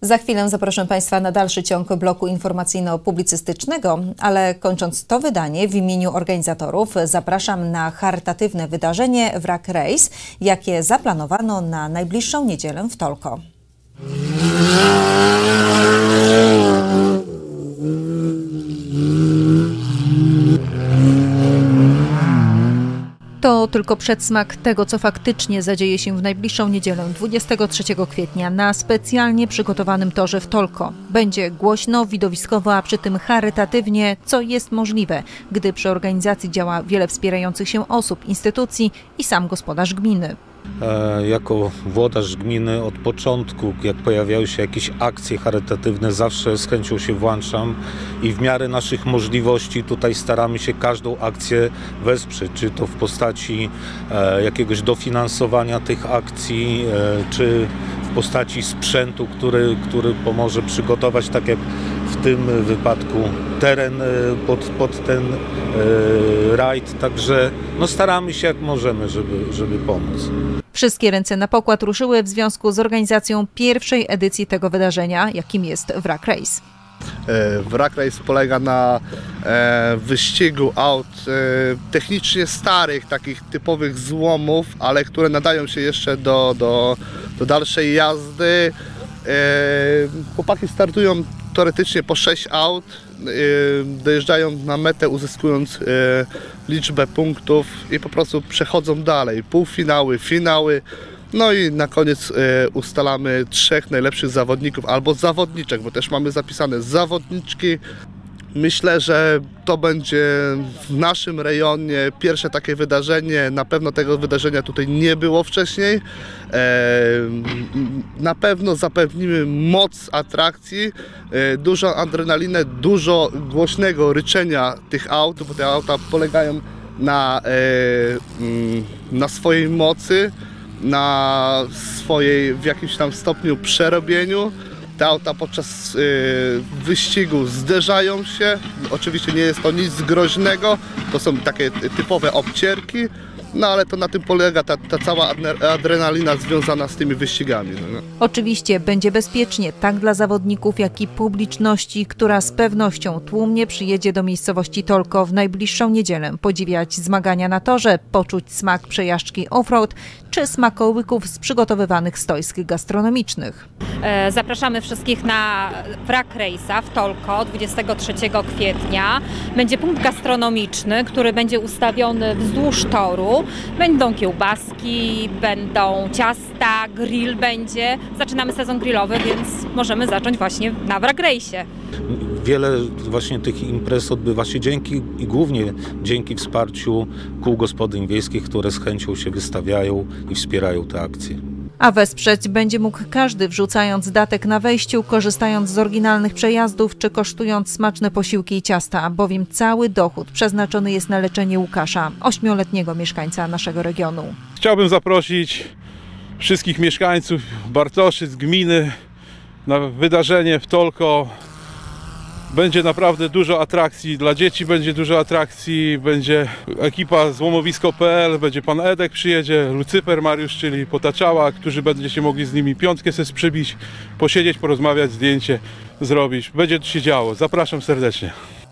Za chwilę zapraszam Państwa na dalszy ciąg bloku informacyjno-publicystycznego, ale kończąc to wydanie w imieniu organizatorów zapraszam na charytatywne wydarzenie Wrak Race, jakie zaplanowano na najbliższą niedzielę w Tolko. To tylko przedsmak tego, co faktycznie zadzieje się w najbliższą niedzielę 23 kwietnia na specjalnie przygotowanym torze w Tolko. Będzie głośno, widowiskowo, a przy tym charytatywnie, co jest możliwe, gdy przy organizacji działa wiele wspierających się osób, instytucji i sam gospodarz gminy. Jako włodarz gminy od początku, jak pojawiały się jakieś akcje charytatywne, zawsze z chęcią się włączam i w miarę naszych możliwości tutaj staramy się każdą akcję wesprzeć, czy to w postaci jakiegoś dofinansowania tych akcji, czy w postaci sprzętu, który pomoże przygotować, tak jak w tym wypadku, teren pod ten rajd, także staramy się jak możemy, żeby pomóc. Wszystkie ręce na pokład ruszyły w związku z organizacją pierwszej edycji tego wydarzenia, jakim jest Wrak Race. Wrak Race polega na wyścigu aut technicznie starych, takich typowych złomów, ale które nadają się jeszcze do dalszej jazdy. Chłopaki startują teoretycznie po 6 aut, dojeżdżają na metę, uzyskując liczbę punktów i po prostu przechodzą dalej. Półfinały, finały, no i na koniec ustalamy 3 najlepszych zawodników albo zawodniczek, bo też mamy zapisane zawodniczki. Myślę, że to będzie w naszym rejonie pierwsze takie wydarzenie. Na pewno tego wydarzenia tutaj nie było wcześniej. Na pewno zapewnimy moc atrakcji, dużą adrenalinę, dużo głośnego ryczenia tych aut, bo te auta polegają na swojej mocy, na swojej w jakimś tam stopniu przerobieniu. Te auta podczas wyścigu zderzają się, oczywiście nie jest to nic groźnego, to są takie typowe obcierki, no ale to na tym polega ta cała adrenalina związana z tymi wyścigami. No. Oczywiście będzie bezpiecznie tak dla zawodników, jak i publiczności, która z pewnością tłumnie przyjedzie do miejscowości Tolko w najbliższą niedzielę podziwiać zmagania na torze, poczuć smak przejażdżki off-road czy smakołyków z przygotowywanych stoisk gastronomicznych. Zapraszamy wszystkich na Wrak Race'a w Tolko 23 kwietnia. Będzie punkt gastronomiczny, który będzie ustawiony wzdłuż toru. Będą kiełbaski, będą ciasta, grill będzie. Zaczynamy sezon grillowy, więc możemy zacząć właśnie na Wrak Race'ie. Wiele właśnie tych imprez odbywa się głównie dzięki wsparciu kół gospodyń wiejskich, które z chęcią się wystawiają i wspierają te akcje. A wesprzeć będzie mógł każdy, wrzucając datek na wejściu, korzystając z oryginalnych przejazdów czy kosztując smaczne posiłki i ciasta, bowiem cały dochód przeznaczony jest na leczenie Łukasza, 8-letniego mieszkańca naszego regionu. Chciałbym zaprosić wszystkich mieszkańców Bartoszyc, gminy na wydarzenie w Tolko. Będzie naprawdę dużo atrakcji, dla dzieci będzie dużo atrakcji, będzie ekipa złomowisko.pl, będzie pan Edek przyjedzie, Lucyper Mariusz, czyli Potaczała, którzy będziecie mogli z nimi piątkę sobie przybić, posiedzieć, porozmawiać, zdjęcie zrobić. Będzie się działo. Zapraszam serdecznie.